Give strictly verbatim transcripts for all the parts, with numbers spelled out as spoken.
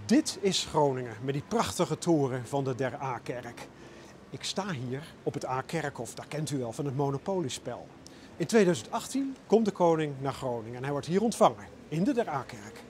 Dit is Groningen met die prachtige toren van de Der Aa-kerk. Ik sta hier op het Aa-kerkhof, dat kent u wel van het Monopoliespel. In tweeduizend achttien komt de koning naar Groningen en hij wordt hier ontvangen in de Der Aa-kerk.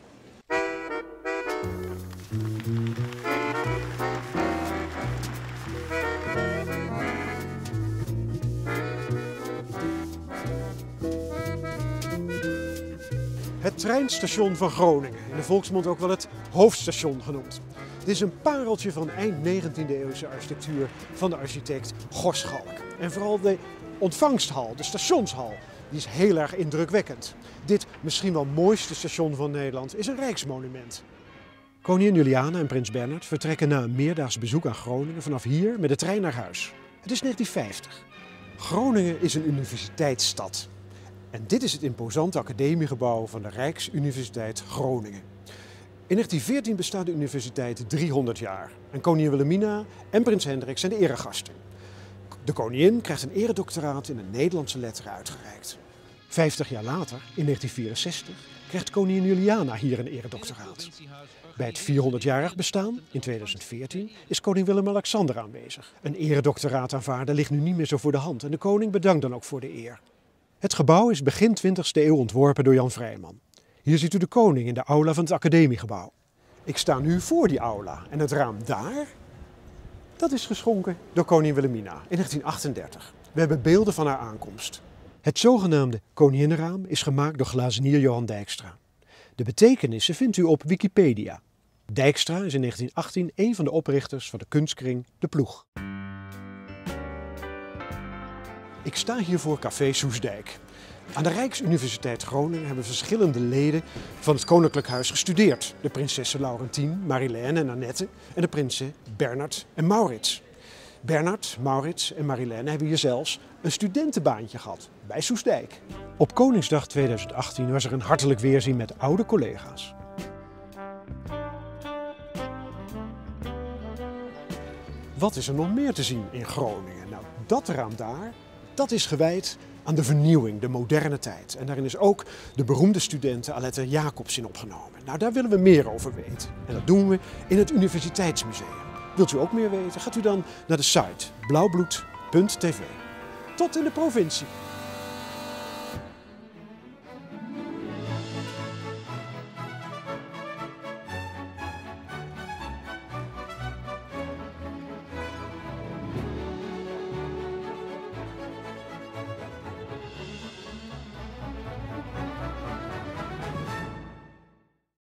Het treinstation van Groningen, in de volksmond ook wel het hoofdstation genoemd. Dit is een pareltje van eind negentiende eeuwse architectuur van de architect Gorschalk. En vooral de ontvangsthal, de stationshal, die is heel erg indrukwekkend. Dit misschien wel mooiste station van Nederland is een rijksmonument. Koningin Juliana en prins Bernhard vertrekken na een meerdaags bezoek aan Groningen vanaf hier met de trein naar huis. Het is negentien vijftig. Groningen is een universiteitsstad. En dit is het imposante academiegebouw van de Rijksuniversiteit Groningen. In negentien veertien bestaat de universiteit driehonderd jaar. En koningin Wilhelmina en prins Hendrik zijn de eregasten. De koningin krijgt een eredoctoraat in de Nederlandse letteren uitgereikt. Vijftig jaar later, in negentien vierenzestig, krijgt koningin Juliana hier een eredoctoraat. Bij het vierhonderdjarig bestaan, in tweeduizend veertien, is koning Willem-Alexander aanwezig. Een eredoctoraat aanvaarden ligt nu niet meer zo voor de hand en de koning bedankt dan ook voor de eer. Het gebouw is begin twintigste eeuw ontworpen door Jan Vrijman. Hier ziet u de koning in de aula van het academiegebouw. Ik sta nu voor die aula en het raam daar, dat is geschonken door koningin Wilhelmina in negentien achtendertig. We hebben beelden van haar aankomst. Het zogenaamde koninginnenraam is gemaakt door glazenier Johan Dijkstra. De betekenissen vindt u op Wikipedia. Dijkstra is in negentien achttien een van de oprichters van de kunstkring De Ploeg. Ik sta hier voor Café Soestdijk. Aan de Rijksuniversiteit Groningen hebben verschillende leden van het Koninklijk Huis gestudeerd. De prinsessen Laurentien, Marilène en Annette en de prinsen Bernhard en Maurits. Bernhard, Maurits en Marilène hebben hier zelfs een studentenbaantje gehad bij Soestdijk. Op Koningsdag tweeduizend achttien was er een hartelijk weerzien met oude collega's. Wat is er nog meer te zien in Groningen? Nou, dat raam daar, dat is gewijd aan de vernieuwing, de moderne tijd. En daarin is ook de beroemde studenten Alette Jacobs in opgenomen. Nou, daar willen we meer over weten. En dat doen we in het Universiteitsmuseum. Wilt u ook meer weten? Gaat u dan naar de site blauwbloed punt t v. Tot in de provincie!